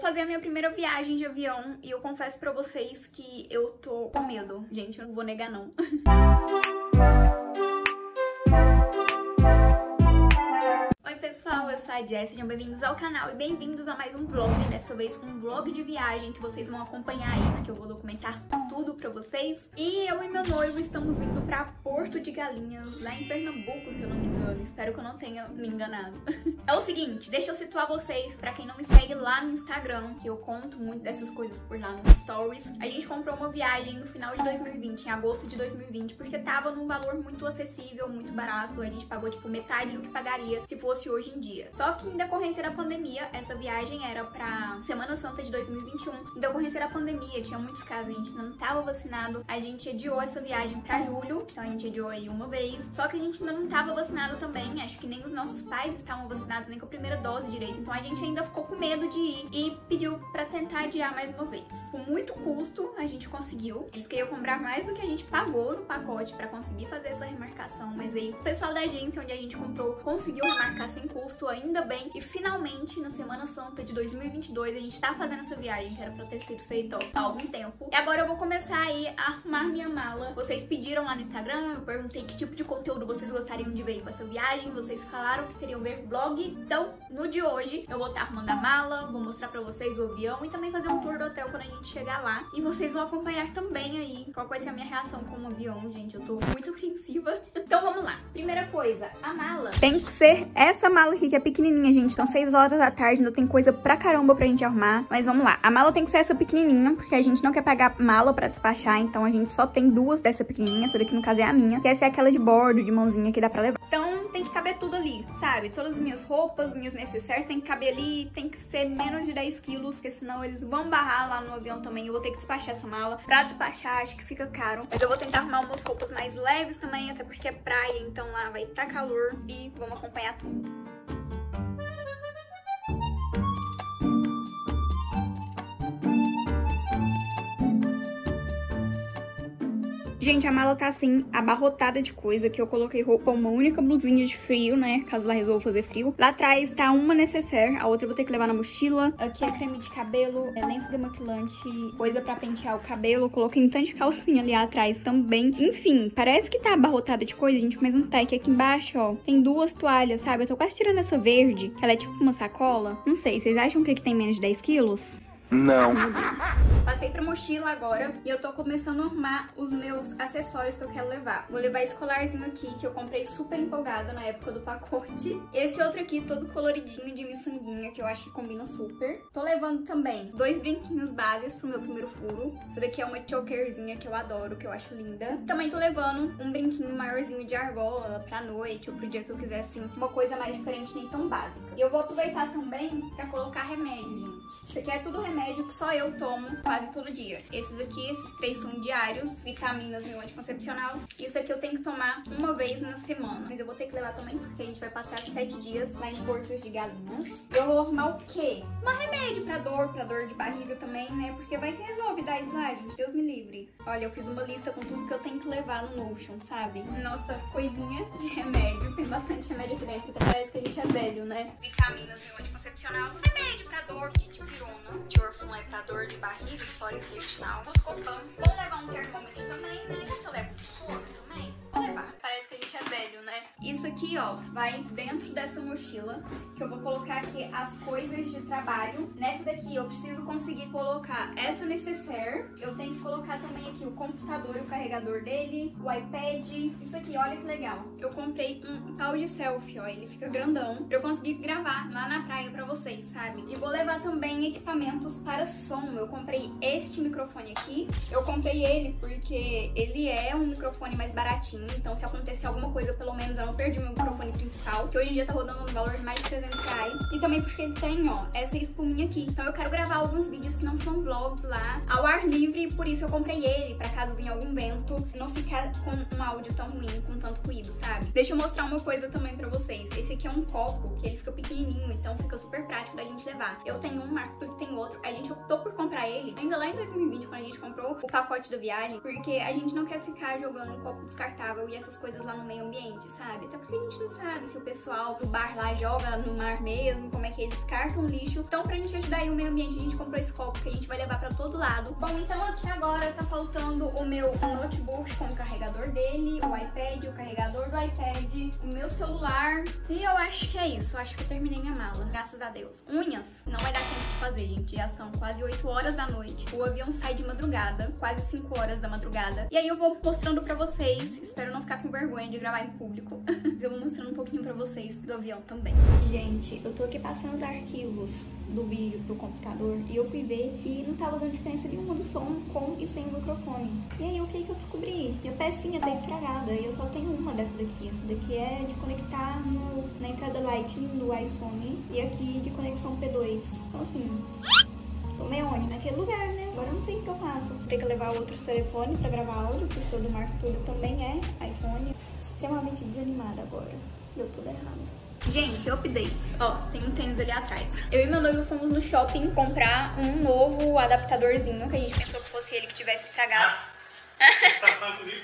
fazer a minha primeira viagem de avião e eu confesso pra vocês que eu tô com medo. Gente, eu não vou negar não. Oi pessoal, eu sou a Jess, sejam bem-vindos ao canal e bem-vindos a mais um vlog. Dessa vez um vlog de viagem que vocês vão acompanhar aí, porque eu vou documentar tudo pra vocês. E eu e meu noivo estamos indo pra Porto de Galinhas, lá em Pernambuco, se eu não me engano. Espero que eu não tenha me enganado. É o seguinte, deixa eu situar vocês, pra quem não me segue lá no Instagram, que eu conto muito dessas coisas por lá nos stories. A gente comprou uma viagem no final de 2020, em agosto de 2020, porque tava num valor muito acessível, muito barato. A gente pagou tipo metade do que pagaria se fosse hoje em dia. Só que em decorrência da pandemia, essa viagem era pra Semana Santa de 2021. Em decorrência da pandemia, tinha muitos casos, a gente ainda não tava vacinado. A gente adiou essa viagem pra julho, então a gente adiou aí uma vez. Só que a gente ainda não tava vacinado também, acho que nem os nossos pais estavam vacinados, nem com a primeira dose direito. Então a gente ainda ficou com medo de ir e pediu pra tentar adiar mais uma vez. Com muito custo, a gente conseguiu. Eles queriam comprar mais do que a gente pagou no pacote pra conseguir fazer essa remarcação, mas aí o pessoal da agência onde a gente comprou conseguiu remarcar sem custo, ainda bem. E finalmente, na Semana Santa de 2022, a gente tá fazendo essa viagem, que era pra ter sido feita há algum tempo. E agora eu vou começar aí a arrumar minha mala. Vocês pediram lá no Instagram, eu perguntei que tipo de conteúdo vocês gostariam de ver com essa viagem. Vocês falaram que queriam ver vlog. Então, no de hoje, eu vou estar arrumando a mala, vou mostrar pra vocês o avião e também fazer um tour do hotel quando a gente chegar lá. E vocês vão acompanhar também aí qual vai ser a minha reação com o avião, gente. Eu tô muito apreensiva. Então vamos lá. Primeira coisa, a mala. Tem que ser essa mala aqui, que é pequenininha, gente. Então 6 horas da tarde, ainda tem coisa pra caramba pra gente arrumar. Mas vamos lá. A mala tem que ser essa pequenininha, porque a gente não quer pagar mala pra despachar. Então a gente só tem duas dessa pequenininha. Essa daqui, no caso, é a minha. Que essa é aquela de bordo, de mãozinha, que dá pra levar. Então tem que caber tudo ali, sabe? Todas as minhas roupas, minhas necessárias, tem que caber ali. Tem que ser menos de 10 quilos, porque senão eles vão barrar lá no avião também. Eu vou ter que despachar essa mala. Pra despachar, acho que fica caro. Mas eu vou tentar arrumar umas roupas mais leves também, até porque é praia, então lá vai estar calor. E vamos acompanhar tudo. Gente, a mala tá assim, abarrotada de coisa, que eu coloquei roupa, uma única blusinha de frio, né, caso lá resolva fazer frio. Lá atrás tá uma necessaire, a outra eu vou ter que levar na mochila. Aqui é creme de cabelo, é lenço demaquilante, coisa pra pentear o cabelo. Coloquei um tanto de calcinha ali atrás também. Enfim, parece que tá abarrotada de coisa, gente, mas não tá. Aqui embaixo, ó, tem duas toalhas, sabe? Eu tô quase tirando essa verde, que ela é tipo uma sacola. Não sei, vocês acham que aqui tem menos de 10 quilos? Não. Passei pra mochila agora e eu tô começando a arrumar os meus acessórios que eu quero levar. Vou levar esse colarzinho aqui, que eu comprei super empolgada na época do pacote. Esse outro aqui, todo coloridinho de miçanguinha, que eu acho que combina super. Tô levando também 2 brinquinhos bases pro meu primeiro furo. Essa daqui é uma chokerzinha que eu adoro, que eu acho linda. Também tô levando um brinquinho maiorzinho de argola pra noite ou pro dia que eu quiser, assim, uma coisa mais diferente, nem tão básica. E eu vou aproveitar também pra colocar remédio, gente. Isso aqui é tudo remédio que só eu tomo quase todo dia. Esses aqui, esses 3 são diários, vitaminas e um anticoncepcional. Isso aqui eu tenho que tomar uma vez na semana. Mas eu vou ter que levar também, porque a gente vai passar 7 dias lá em Porto de Galinhas. Eu vou arrumar o quê? Um remédio pra dor de barriga também, né? Porque vai que resolve dar isso lá, gente. Deus me livre. Olha, eu fiz uma lista com tudo que eu tenho que levar no Notion, sabe? Nossa coisinha de remédio. Tem bastante remédio aqui dentro, então parece que a gente é velho, né? Vitaminas e um anticoncepcional. Remédio pra dor, dipirona. Diorfum é pra dor de barriga, história intestinal. Buscopan. Vou levar um termômetro também, né? Se eu levo um soro também, vou levar. Parece que a gente é velho, né? Isso aqui, ó, vai dentro dessa mochila, que eu vou colocar aqui as coisas de trabalho. Nessa daqui eu preciso conseguir colocar essa necessaire. Eu tenho que colocar também aqui o computador e o carregador dele, o iPad. Isso aqui, olha que legal. Eu comprei um pau de selfie, ó, ele fica grandão, pra eu conseguir gravar lá na praia pra vocês, sabe? E vou levar também equipamentos para som. Eu comprei este microfone aqui. Eu comprei ele porque ele é um microfone mais baratinho, então se acontecer alguma coisa, pelo menos eu não perdi meu microfone principal, que hoje em dia tá rodando no valor de mais de 300 reais. E também porque ele tem, ó, essa espuminha aqui. Então eu quero gravar alguns vídeos que não são vlogs lá, ao ar livre, por isso eu comprei ele, pra caso venha algum vento, não ficar com um áudio tão ruim, com tanto ruído, sabe? Deixa eu mostrar uma coisa também pra vocês. Esse aqui é um copo, que ele fica pequenininho, então fica super prático da gente levar. Eu tenho um, Marco Túlio tem outro. A gente optou por comprar ele ainda lá em 2020, quando a gente comprou o pacote da viagem, porque a gente não quer ficar jogando um copo descartável e essas coisas lá no meio ambiente, sabe? Até porque a gente gente não sabe se o pessoal do bar lá joga no mar mesmo, como é que eles descartam lixo. Então, pra gente ajudar aí o meio ambiente, a gente comprou esse copo que a gente vai levar pra todo lado. Bom, então aqui agora tá faltando o meu notebook com o carregador dele, o iPad, o carregador do iPad, o meu celular. E eu acho que é isso. Acho que eu terminei minha mala, graças a Deus. Unhas, não vai dar tempo de fazer, gente. Já são quase 8 horas da noite. O avião sai de madrugada, quase 5 horas da madrugada. E aí eu vou mostrando pra vocês. Espero não ficar com vergonha de gravar em público. Eu vou mostrando um pouquinho pra vocês do avião também. Gente, eu tô aqui passando os arquivos do vídeo pro computador e eu fui ver e não tava dando diferença nenhuma do som com e sem o microfone. E aí o que eu descobri? Minha pecinha tá estragada e eu só tenho uma dessa daqui. Essa daqui é de conectar na entrada Lightning do iPhone e aqui de conexão P2. Então assim, tomei onde? Naquele lugar, né? Agora eu não sei o que eu faço. Vou ter que levar outro telefone pra gravar áudio, porque o do Marco Túlio também é iPhone. Extremamente desanimada agora. Deu tudo errado. Gente, updates. Ó, tem um tênis ali atrás. Eu e meu noivo fomos no shopping comprar um novo adaptadorzinho, que a gente pensou que fosse ele que tivesse estragado. Você tá falando comigo?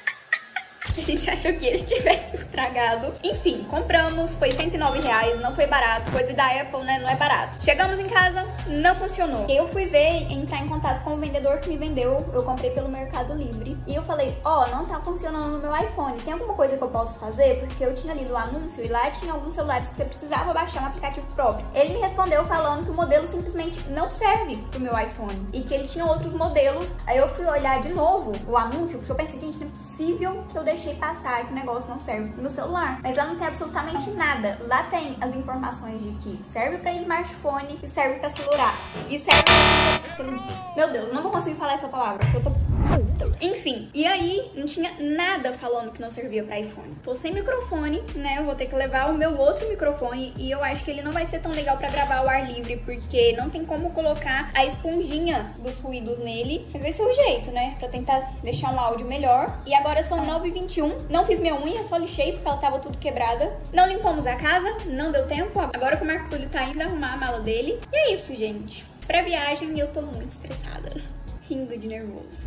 A gente achou que ele tivesse estragado. Enfim, compramos, foi R$109, não foi barato. Coisa da Apple, né? Não é barato. Chegamos em casa, não funcionou. Eu fui ver, entrar em contato com o vendedor que me vendeu. Eu comprei pelo Mercado Livre. E eu falei, ó, não tá funcionando no meu iPhone. Tem alguma coisa que eu posso fazer? Porque eu tinha lido o anúncio e lá tinha alguns celulares que você precisava baixar um aplicativo próprio. Ele me respondeu falando que o modelo simplesmente não serve pro meu iPhone. E que ele tinha outros modelos. Aí eu fui olhar de novo o anúncio, porque eu pensei, gente, não é possível que eu deixei passar que o negócio não serve pro meu celular. Mas lá não tem absolutamente nada. Lá tem as informações de que serve pra smartphone e serve pra celular. E serve pra... Meu Deus, não vou conseguir falar essa palavra, porque eu tô... Enfim, e aí não tinha nada falando que não servia pra iPhone. Tô sem microfone, né? Eu vou ter que levar o meu outro microfone e eu acho que ele não vai ser tão legal pra gravar ao ar livre, porque não tem como colocar a esponjinha dos ruídos nele. Mas vai ser o jeito, né? Pra tentar deixar um áudio melhor. E agora são 9h21. Não fiz minha unha, só lixei porque ela tava tudo quebrada. Não limpamos a casa, não deu tempo. Agora que o Marco Túlio tá indo arrumar a mala dele. E é isso, gente. Pra viagem eu tô muito estressada. Rindo de nervoso.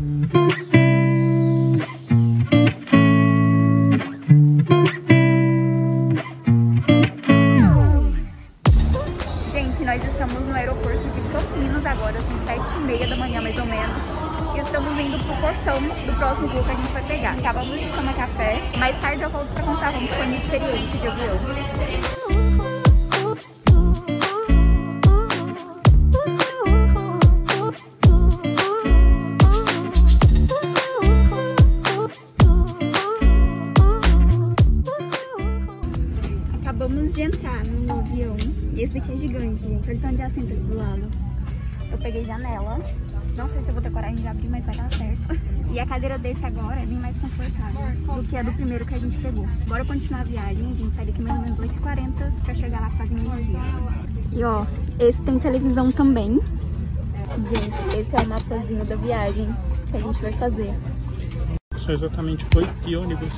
Gente, nós estamos no aeroporto de Campinas agora, são 7h30 da manhã mais ou menos. E estamos indo pro portão do próximo voo que a gente vai pegar. Acabamos de tomar café. Mais tarde eu volto pra contar como foi a minha experiência de avião. Acabamos de entrar no avião. E esse daqui é gigante, gente. Olha o tanto de assento aqui do lado. Eu peguei janela. Não sei se eu vou ter coragem de abrir, mas vai dar certo. E a cadeira desse agora é bem mais confortável do que a do primeiro que a gente pegou. Bora continuar a viagem. A gente sai daqui mais ou menos 8h40 pra chegar lá quase meio-dia. E ó, esse tem televisão também. Gente, esse é o mapazinho da viagem que a gente vai fazer. São exatamente 8 de ônibus.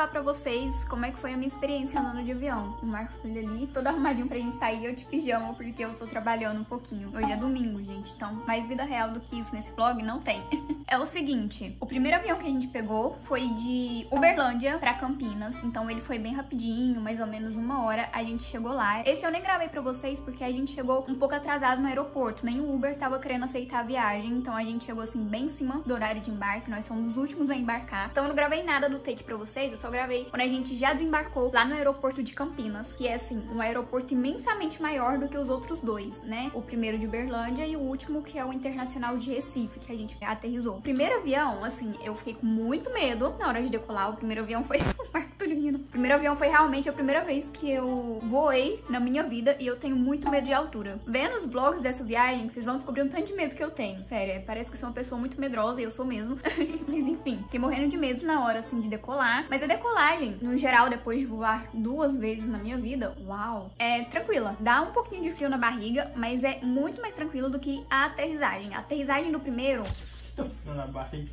falar pra vocês como é que foi a minha experiência andando de avião. O Marcos Túlio ali, todo arrumadinho pra gente sair, eu de pijama, porque eu tô trabalhando um pouquinho. Hoje é domingo, gente, então mais vida real do que isso nesse vlog não tem. É o seguinte, o primeiro avião que a gente pegou foi de Uberlândia pra Campinas, então ele foi bem rapidinho, mais ou menos 1 hora, a gente chegou lá. Esse eu nem gravei pra vocês porque a gente chegou um pouco atrasado no aeroporto, nem o Uber tava querendo aceitar a viagem, então a gente chegou assim bem em cima do horário de embarque, nós somos os últimos a embarcar. Então eu não gravei nada do take pra vocês, eu só gravei quando a gente já desembarcou lá no aeroporto de Campinas, que é assim, um aeroporto imensamente maior do que os outros dois, né? O primeiro de Uberlândia e o último que é o Internacional de Recife, que a gente aterrissou. O primeiro avião, assim, eu fiquei com muito medo na hora de decolar. O primeiro avião foi o primeiro avião foi realmente a primeira vez que eu voei na minha vida e eu tenho muito medo de altura. Vendo os vlogs dessa viagem, vocês vão descobrir um tanto de medo que eu tenho, sério. Parece que eu sou uma pessoa muito medrosa e eu sou mesmo. Mas enfim, fiquei morrendo de medo na hora, assim, de decolar. Mas a decolagem, no geral, depois de voar 2 vezes na minha vida, uau, é tranquila. Dá um pouquinho de frio na barriga, mas é muito mais tranquilo do que a aterrissagem. A aterrissagem do primeiro... Estão ficando na barriga.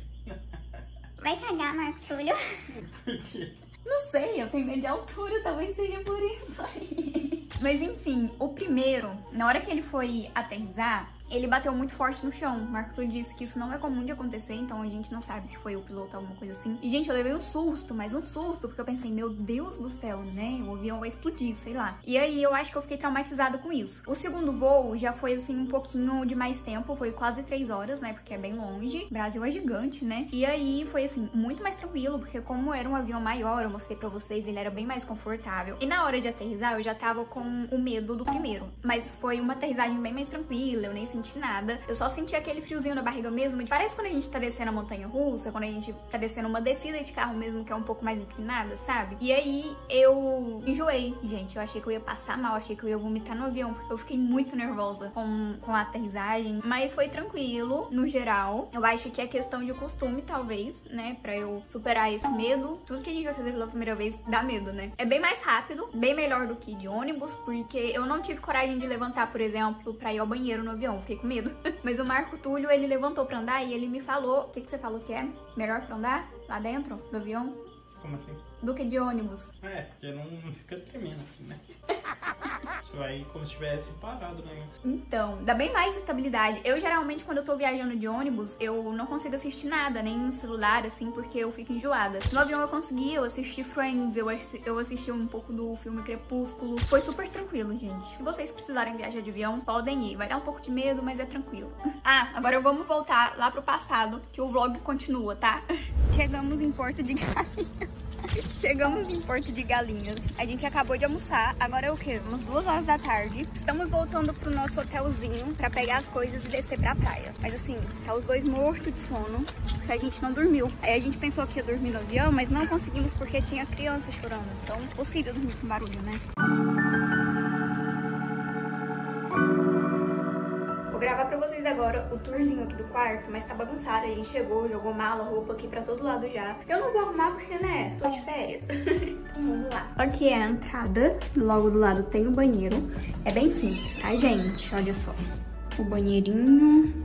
Vai cagar, Marcos Túlio. Por quê? Não sei, eu tenho medo de altura, talvez seja por isso aí. Mas enfim, o primeiro, na hora que ele foi aterrissar, ele bateu muito forte no chão. O Marcos Túlio disse que isso não é comum de acontecer, então a gente não sabe se foi o piloto ou alguma coisa assim. E, gente, eu levei um susto, mas um susto, porque eu pensei, meu Deus do céu, né? O avião vai explodir, sei lá. E aí eu acho que eu fiquei traumatizada com isso. O segundo voo já foi, assim, um pouquinho de mais tempo, foi quase 3 horas, né? Porque é bem longe. O Brasil é gigante, né? E aí foi, assim, muito mais tranquilo, porque como era um avião maior, eu mostrei pra vocês, ele era bem mais confortável. E na hora de aterrissar, eu já tava com o medo do primeiro. Mas foi uma aterrissagem bem mais tranquila, eu nem senti nada. Eu só senti aquele friozinho na barriga mesmo. Parece quando a gente tá descendo a montanha-russa, quando a gente tá descendo uma descida de carro mesmo, que é um pouco mais inclinada, sabe? E aí eu enjoei, gente. Eu achei que eu ia passar mal, achei que eu ia vomitar no avião, porque eu fiquei muito nervosa com a aterrissagem. Mas foi tranquilo, no geral. Eu acho que é questão de costume, talvez, né? Pra eu superar esse medo. Tudo que a gente vai fazer pela primeira vez dá medo, né? É bem mais rápido, bem melhor do que de ônibus, porque eu não tive coragem de levantar, por exemplo, pra ir ao banheiro no avião. Fiquei com medo. Mas o Marco Túlio, ele levantou pra andar e ele me falou... O que você falou que é? Melhor pra andar lá dentro do avião? Como assim? Do que de ônibus. É, porque não fica tremendo assim, né? Você vai como se estivesse parado, né? Então, dá bem mais estabilidade. Eu, geralmente, quando eu tô viajando de ônibus, eu não consigo assistir nada, nem no celular, assim, porque eu fico enjoada. No avião eu consegui, eu assisti Friends, eu assisti um pouco do filme Crepúsculo. Foi super tranquilo, gente. Se vocês precisarem viajar de avião, podem ir. Vai dar um pouco de medo, mas é tranquilo. Ah, agora vamos voltar lá pro passado, que o vlog continua, tá? Chegamos em Porto de Galinhas. Chegamos em Porto de Galinhas. A gente acabou de almoçar. Agora é o quê? Umas 2 horas da tarde. Estamos voltando pro nosso hotelzinho pra pegar as coisas e descer pra praia. Mas assim, tá os dois mortos de sono, porque a gente não dormiu. Aí a gente pensou que ia dormir no avião, mas não conseguimos porque tinha criança chorando. Então, possível dormir com barulho, né? Vou gravar pra vocês agora o tourzinho aqui do quarto, mas tá bagunçado. A gente chegou, jogou mala, roupa aqui pra todo lado já. Eu não vou arrumar porque, né, tô de férias. Então vamos lá. Aqui é a entrada, logo do lado tem o banheiro. É bem simples, tá, gente? Olha só. O banheirinho.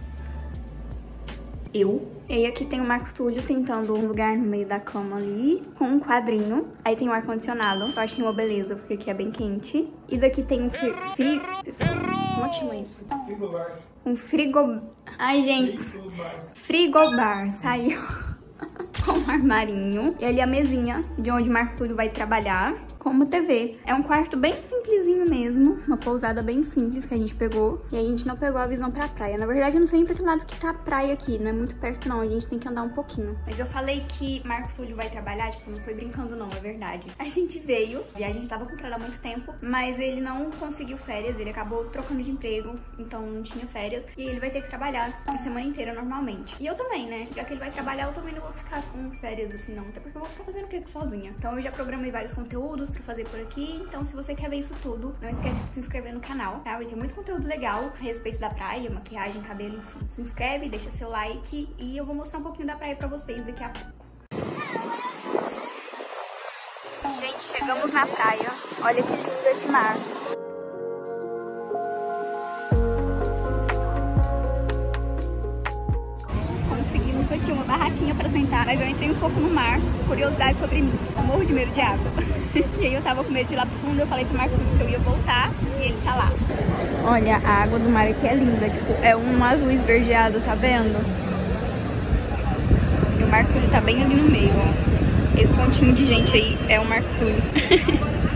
E aí aqui tem o Marco Túlio tentando um lugar no meio da cama ali, com um quadrinho. Aí tem o ar-condicionado, eu achei uma beleza, porque aqui é bem quente. E daqui tem um como é que chama isso? Frigobar. Um frigo... Ai, gente. Frigobar. Saiu com um armarinho. E ali a mesinha de onde o Marco Túlio vai trabalhar. Como TV. É um quarto bem simplesinho mesmo. Uma pousada bem simples que a gente pegou. E a gente não pegou a visão pra praia. Na verdade, eu não sei pra que lado que tá a praia aqui. Não é muito perto, não. A gente tem que andar um pouquinho. Mas eu falei que Marco Túlio vai trabalhar. Tipo, não foi brincando, não. É verdade. A gente veio. E a gente tava comprando há muito tempo. Mas ele não conseguiu férias. Ele acabou trocando de emprego. Então, não tinha férias. E ele vai ter que trabalhar a semana inteira, normalmente. E eu também, né? Já que ele vai trabalhar, eu também não vou ficar com férias assim, não. Até porque eu vou ficar fazendo o que sozinha. Então, eu já programei vários conteúdos pra fazer por aqui, então se você quer ver isso tudo, não esquece de se inscrever no canal, tá? Vai ter muito conteúdo legal a respeito da praia, maquiagem, cabelo, enfim. Se inscreve, deixa seu like e eu vou mostrar um pouquinho da praia pra vocês daqui a pouco. Gente, chegamos na praia. Olha que lindo esse mar. Conseguimos aqui uma barraquinha barraquinha pra sentar, mas eu entrei um pouco no mar. Curiosidade sobre mim, eu morro de medo de água. E aí eu tava com medo de ir lá pro fundo, eu falei pro Marco que eu ia voltar e ele tá lá. Olha, a água do mar aqui é linda, tipo, é um azul esverdeado, tá vendo? E o Marco tá bem ali no meio, ó. Esse pontinho de gente aí é o Marco.